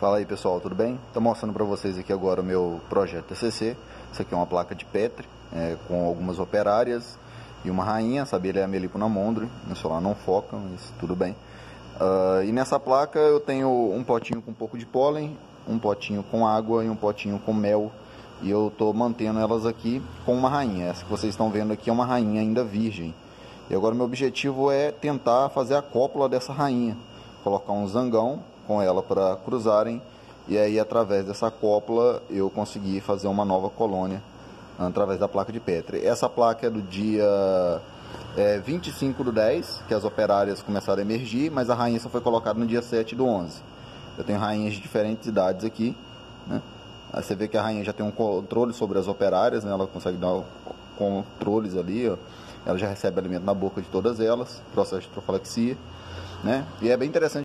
Fala aí pessoal, tudo bem? Estou mostrando para vocês aqui agora o meu projeto TCC. Isso aqui é uma placa de Petri com algumas operárias e uma rainha. Essa abelha é a Melipona mondre, no celular não foca, mas tudo bem. E nessa placa eu tenho um potinho com um pouco de pólen, um potinho com água e um potinho com mel. E eu estou mantendo elas aqui com uma rainha. Essa que vocês estão vendo aqui é uma rainha ainda virgem. E agora meu objetivo é tentar fazer a cópula dessa rainha. Colocar um zangão com ela para cruzarem. E aí através dessa cópula eu consegui fazer uma nova colônia através da placa de Petri. Essa placa é do dia 25/10, que as operárias começaram a emergir, mas a rainha só foi colocada no dia 7/11. Eu tenho rainhas de diferentes idades aqui, né? Aí você vê que a rainha já tem um controle sobre as operárias, né? Ela consegue dar controles ali, ó. Ela já recebe alimento na boca de todas elas, processo de trofilaxia, né? E é bem interessante